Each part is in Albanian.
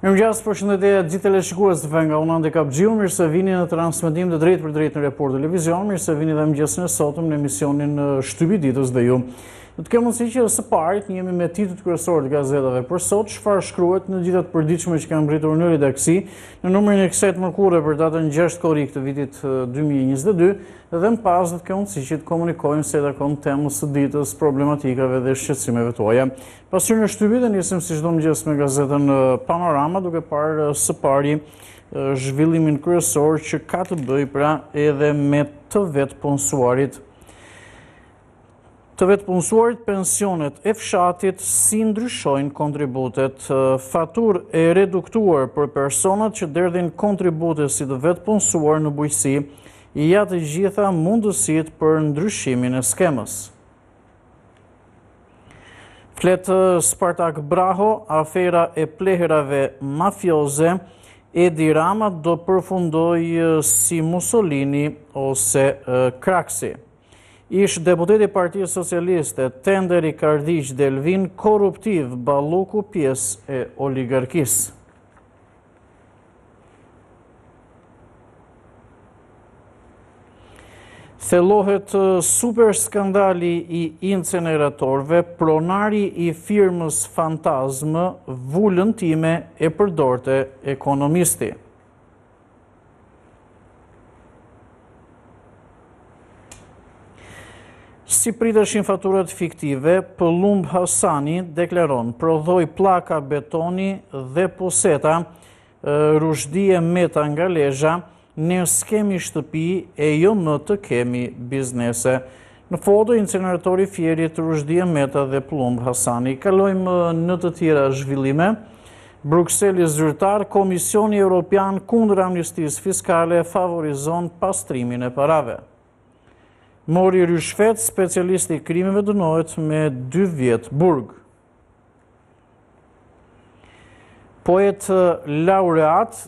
Mirëmëngjes, përshëndetje gjithë teleshikuesve nga Unë Handicap Gjiu, mirë se vini në transmetim të drejtë për drejtë në Report Televizion, mirë se vini dhe mëngjesin e sotëm në emisionin Shtypi i ditës dhe ju. Do të kemi mundësi që së parit një jemi me titujt kryesorë të gazetave për sot, çfarë shkruhet në gjithë ato përditshme që kanë mbritur në redaksi, në numrin e kësaj mërkure për datën 6 korrik të vitit 2022, dhe më pas do të kemi mundësi që të komunikojmë se takon temës së ditës, problematikave dhe shqetësimeve tuaja. Pasur në shtypi dhe nisim si çdo mëngjes me gazetën Panorama, duke parë së pari zhvillimin kryesor që ka të bëjë pra edhe me të vetë punësuarit. Të vetë punësuarit, pensionet e fshatit si ndryshojnë kontributet, faturë e reduktuar për personat që derdhin kontribute si të vetë punësuar në bujqësi, ja të gjitha mundësit për ndryshimin e skemës. Flet Spartak Braho, afera e pleherave mafioze, Edi Rama do përfundoj si Mussolini ose Kraksi. Ish deputeti Partisë Socialiste, Tenderi Kardiq Delvin, korruptiv, Balluku pjesë e oligarkisë. Thellohet super skandali i inceneratorëve, pronari i firmës Fantazmë, vulën time e përdorte ekonomisti. Si priteshin faturat fiktive, Pëllumb Hasani deklaron prodhoi pllaka betoni dhe puseta, Rushdie Meta nga Lezhë, ne s'kemi shtëpi e jo më të kemi biznese. Në foto, inceneratori Fierit, Rushdie Meta dhe Pëllumb Hasani. Kalojmë në të tjera zhvillime. Brukseli zyrtar, Komisioni Evropian kundër amnistisë fiskale favorizon pastrimin e parave. Mori Ryshfet, specialisti i krimeve dënohet me 2 vjet burg. Poet laureat,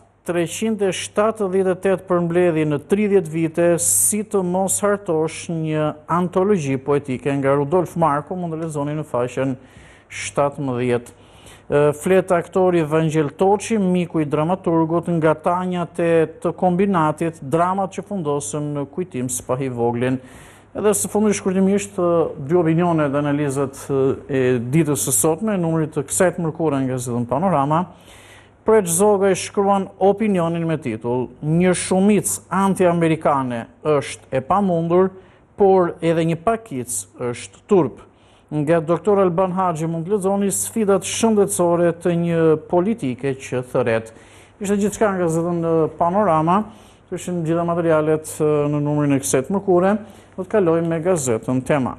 378 përmbledhje në 30 vite, si të mos hartosh, një antologji poetike nga Rudolf Marko, mund të lexoni në faqen 17. Flet aktori Vangel Toçi, miku i dramaturgut, nga tanjat e të kombinatit, dramat që fundosën në kujtim Spahi Voglin. Edhe së fundi shkurtimisht 2 opinione dhe analizat e ditës së sotme, numrit të kësaj mërkure nga gazetën Panorama. Preç Zoga i shkruan opinionin me titull: një shumicë anti-amerikane është e pamundur, por edhe një pakicë është turp. Nga doktor Alban Haxhi mund të lexoni sfidat shëndetësore të një politike që thërret. Ishte gjithçka nga gazetën Panorama, që ishin gjitha materialet në numrin e kësaj mërkure. Do të kalojmë me gazetën Tema.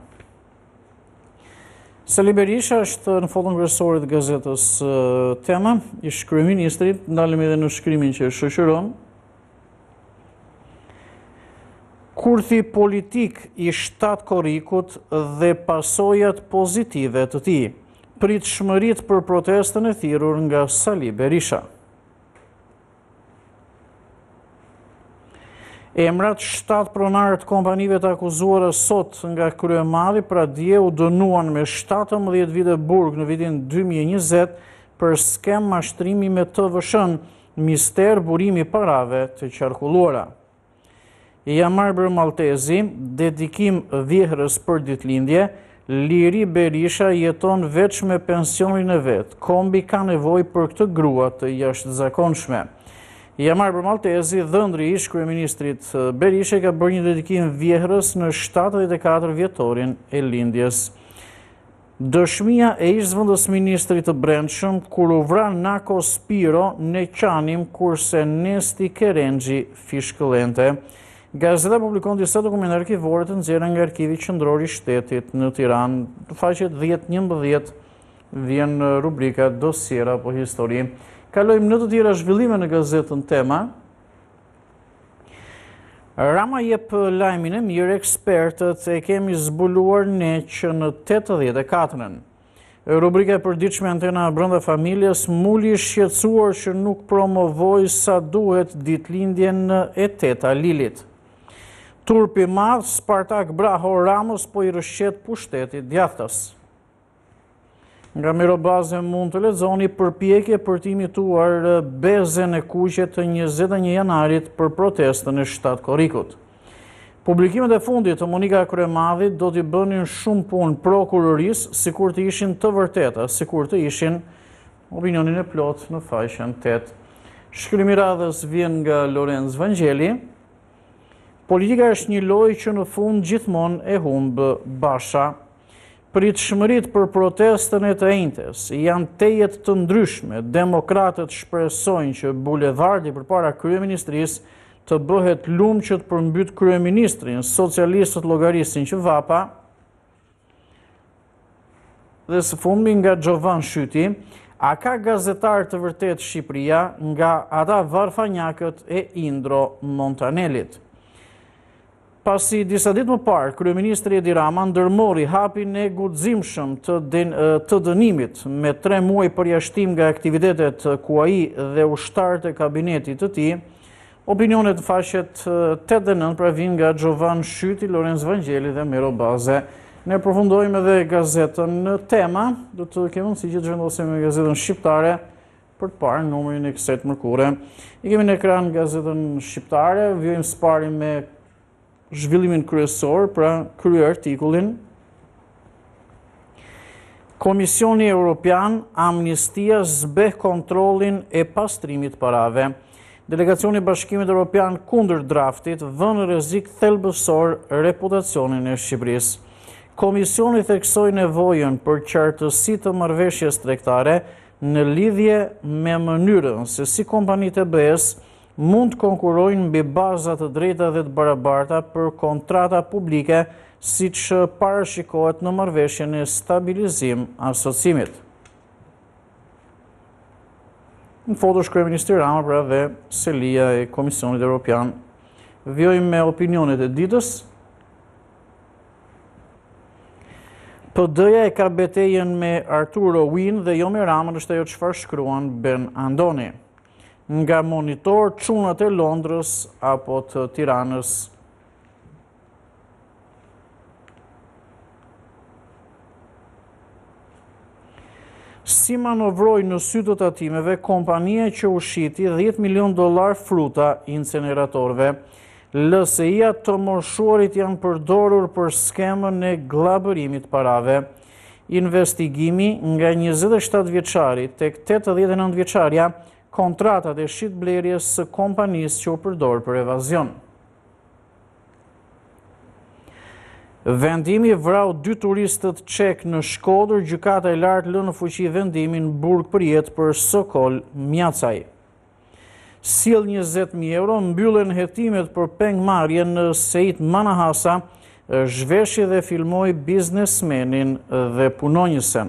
Sali Berisha është në foton kryesore të gazetës Tema, ish kryeministri, ndalemi edhe në shkrimin që e shoqëron. Kurthi politik i 7 korrikut dhe pasojat pozitive të tij. Pritshmëritë për protestën e thirrur nga Sali Berisha. Emrat 7 pronarë të kompanive të akuzuara sot nga kryemari, pra dje u dënuan me 17 vite burg në vitin 2020 për skem mashtrimi me TVSH-n, mister burimi parave të qarkulluara. Jamar Maltezi, dedikim vjehrës për ditëlindje, Liri Berisha jeton veç me pensionin e vet. Kombi ka nevojë për këtë grua të jashtëzakonshme. Jamar Maltezi, dhëndri ish kryeministrit Berisha, ka bërë një dedikim vjehrës në 74 vjetorin e lindjes. Dëshmia e ish zëvendës ministrit të brendshëm kur u vra Nako Spiro në Qanim, kurse Nesti Kerengji fishkëllente. Gazeta publikon disa dokumente arkivore të nxjerra nga Arkivi Qendror i Shtetit në Tiranë. Në faqet 10-11 vjen rubrika dosiera apo histori. Kalojmë në të tjera zhvillime në gazetën Tema. Rama jep lajmin e mirë, ekspertët e kemi zbuluar ne që në 84-ën. Rubrika e përditshme Antena brenda familjes, Muli shqetësuar që nuk promovoi sa duhet ditëlindjen e 8 lilit. Turpi madh, Spartak Braho Ramos po i rëshqet pushtetit djathtas. Nga Mirobaze mund të lexoni përpjekje për të imituar bezen e kuqe të 21 janarit për protestën e 7 korrikut. Publikimet e fundit të Monika Kryemadhit do t'i bënin shumë punë prokurorisë, sikur të ishin të vërteta, sikur të ishin opinionin e plot në faqen 8. Shkrimi i radhës vjen nga Lorenz Vangeli. Politika është një lojë që në fund gjithmonë e humb Basha. Pritshmëritë për protestën e të enjtes janë tejet të ndryshme. Demokratët shpresojnë që bulevardi përpara kryeministrisë të bëhet lumë që të përmbyt kryeministrin, socialistët llogarisin që vapa, dhe së fundmi nga Gjovan Shyti, a ka gazetar të vërtet Shqipëria nga ata varfanjakët e Indro Montanelit. Pasi disa ditë më parë, kryeministri Edi Rama ndërmori hapin e guximshëm të dënimit me 3 muaj përjashtim nga aktivitetet ku ai dhe ushtarët e kabinetit të tij. Opinionet në faqet 8 dhe 9 pra vijnë nga Gjovan Shyti, Lorenz Vangeli dhe Mirobaze. Ne përfundojmë edhe gazetën në tema, do të kemi mundësi që të zhvendosim me gazetën shqiptare për të parë numrin e kësaj të mërkure. I kemi në ekran gazetën shqiptare, vjojmë së pari me zhvillimin kryesor, pra krye artikullin. Komisioni Europian, amnistia zbeh kontrollin e pastrimit parave. Delegacioni i Bashkimit Evropian kundër draftit vën në rrezik thelbësor reputacionin e Shqipërisë. Komisioni theksoi nevojën për qartësi të marrëveshjes tregtare në lidhje me mënyrën se si kompanitë e BE-s mund të konkurrojnë mbi baza të drejta dhe të barabarta për kontrata publike, siç parashikohet në marrëveshjen e stabilizim asociimit. Në fotosh kryeministri Rama pra dhe selia e Komisionit Evropian. Vjojmë me opinionet e ditës. PD-ja e ka betejën me Arturo Win dhe jo me Ramën, është ajo çfarë shkruan Ben Andoni. Nga Monitor, çunat e Londrës apo të Tiranës. Si manovroi në sy të tatimeve kompania që ushqiti $10 milion fruta inceneratorëve. LSI-a të moshuarit janë përdorur për skemën e glabërimit parave. Investigimi nga 27 vjeçari tek 89 vjeçarja, kontratat e shitblerjes së kompanisë që u përdor për evazion. Vendimi vrau 2 turistët çek në Shkodër, gjykata e lartë lë në fuqi vendimin burg për jetë për Sokol Mjacaj. Sill 20.000 euro, mbyllen hetimet për pengmarrje në Seit Manahasa, zhveshi dhe filmoi biznesmenin dhe punonjësen.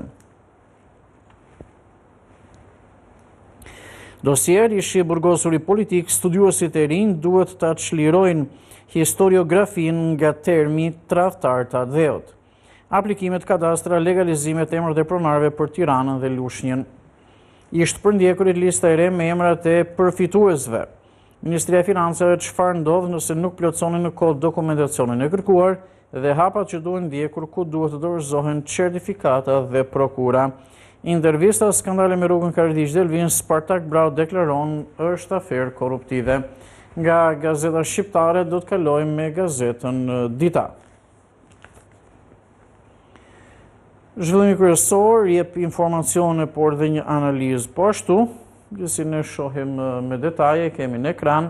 Dosier ishi burgosur i politik, studiuesit e rinj duhet ta çlirojnë historiografin nga termi tradhtar të dheut. Aplikimet kadastra, legalizimet e emrat e pronarëve për Tiranën dhe Lushnjën. Ishtë përndjekurit lista e re me emrat e përfituesve. Ministria e Financave çfarë ndodh nëse nuk plotësonin në kohë dokumentacionin e kërkuar dhe hapat që duhen ndjekur ku duhet të dorëzohen certifikata dhe prokura. Intervista skandale me rrugën Karadziç Delvin, Spartak Brau deklaron është aferë korruptive. Nga gazeta shqiptare do të kalojmë me gazetën Dita. Zhvillimi kryesor jep informacione por dhe një analizë po ashtu, si ne shohim me detaje, kemi në ekran.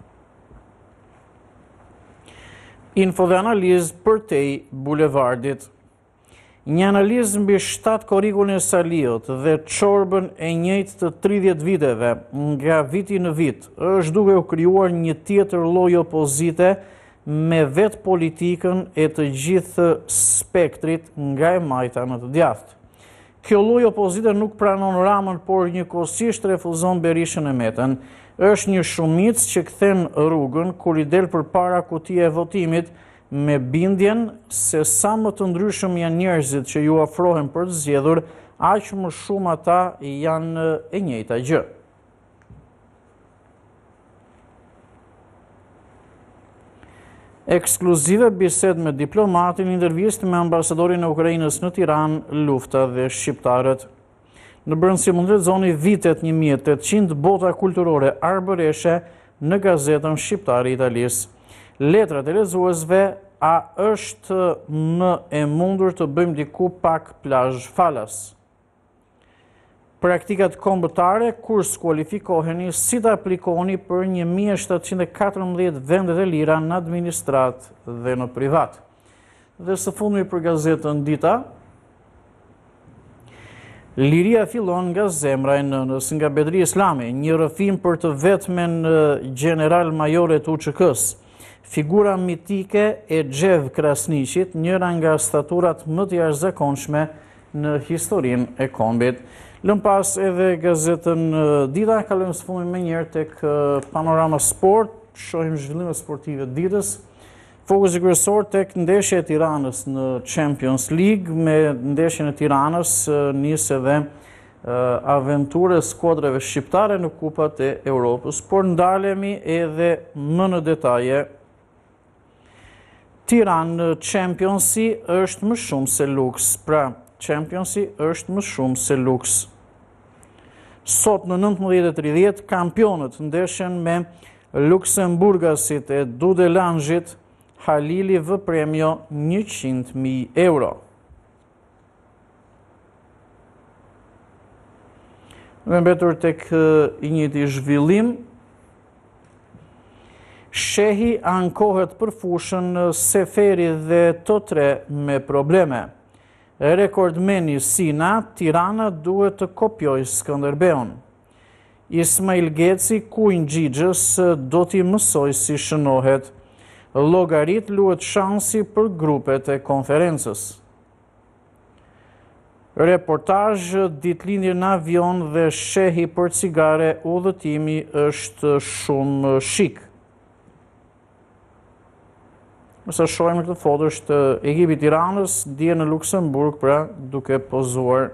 Info dhe analizë përtej bulevardit. Një analizë mbi 7 korrikullin e Saliut dhe çorbën e njëjtë të 30 viteve nga viti në vit është duke u krijuar një tjetër lloj opozite me vetë politikën e të gjithë spektrit nga e majta në të djathtë. Kjo lloj opozite nuk pranon Ramën, por njëkohësisht refuzon Berishën e Metën. Është një shumicë që kthen rrugën kur i del përpara kutija e votimit, me bindjen se sa më të ndryshëm janë njerëzit që ju afrohen për të zgjedhur, aq më shumë ata janë e njëjta gjë. Ekskluzive bisedë me diplomatin, intervistë me ambasadorin e Ukrainës në Tiranë, lufta dhe shqiptarët. Në brëndësi mund të lexoni vitet 1800 bota kulturore arbëreshe në gazetën Shqiptari i Italisë. Letrat e lexuesve: a është më e mundur të bëjmë diku pak plazh falas? Praktikat kombëtare, kur skualifikoheni, si të aplikoni për 1714 vendet e lira në administrat dhe në privat. Dhe së fundmi për gazetën Dita, liria fillon nga zemra e nënës nga Bedri Islami, një rrëfim për të vetmen general majore të UÇK-s. Figura mitike e Xhev Krasniqit, njëra nga staturat më të jashtëzakonshme në historinë e kombit. Lëm pas edhe gazetën Dita, kalojmë së fundmi menjëherë tek Panorama Sport, shohim zhvillimet sportive ditës. Fokusi kryesor tek ndeshja e Tiranës në Champions League, me ndeshjen e Tiranës nis edhe aventurë e skuadrave shqiptare në kupat e Europës, por ndalemi edhe më në detaje. Tiranë Championsi është më shumë se luks, pra Championsi është më shumë se luks. Sot në 19:30 kampionët ndeshen me Luksemburgasit e Dudelangjit, Halili vë premio 100.000 euro. Me mbetur tek i njëjti zhvillim, shehi ankohet për fushën Seferi dhe Totre me probleme. Rekordmeni Sina, Tirana duhet të kopjoj Skënderbeun. Ismail Geci, Kujn Xhixhës, do t'i mësoj si shënohet. Llogarit luhet shansi për grupet e konferencës. Reportazh: ditëlindje në avion dhe shehi për cigare, udhëtimi është shumë shik. Nëse shohim këtë foto, është ekipi i Tiranës dje në Luksemburg, pra duke pozuar.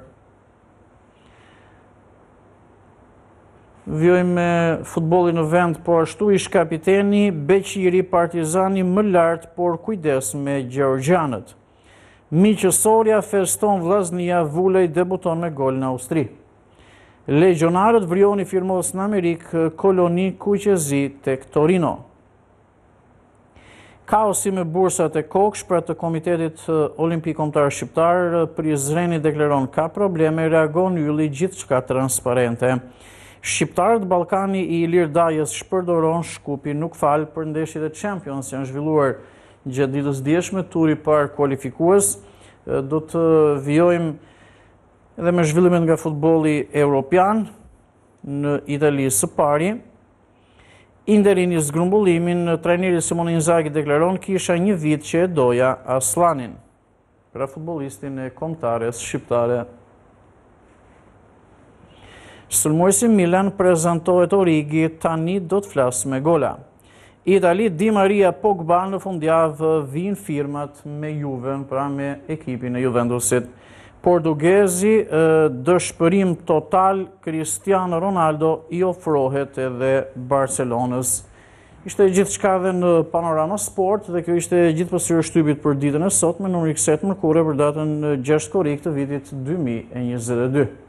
Vjojmë me futbollin në vend, po ashtu ish kapiteni Beqiri, Partizani më lart, por kujdes me gjeorgjanët. Miqësoria feston vllaznia, Vulej debuton me gol në Austri. Legionarët Vrioni firmos në Amerikë, koloni kuqezi tek Torino. Kaosi me bursat e koksh pra të Komitetit Olimpik Kombëtar Shqiptar, Prizreni deklaron ka probleme, reagon Ylli, gjithçka transparente. Shqiptarët Ballkani i Ilir Dajës shpërdoron Shkupi nuk fal për ndeshjet e Champions janë zhvilluar gjatë ditës djeshme, turi parë kualifikues. Do të vijojmë edhe me zhvillimet nga futbolli evropian në Itali së pari. Interi nis zgrumbullimin, trajneri Simone Inzaghi deklaron kisha një vit që e doja Aslanin, pra futbollistin e kombëtares shqiptare. Sulmuesi Milan prezantohet Origi, tani do të flas me gola. Itali, Di Maria, Pogba në fundjavë vijnë firmat me Juven, pra me ekipin e Juventusit. Portugezi, dëshpërim total, Cristiano Ronaldo i ofrohet edhe Barcelonës. Ishte gjithçka dhe në Panorama Sport dhe kjo ishte gjithëpërsyrë shtypit për ditën e sot me numri këset mërkure për datën 6 korrik të vitit 2022.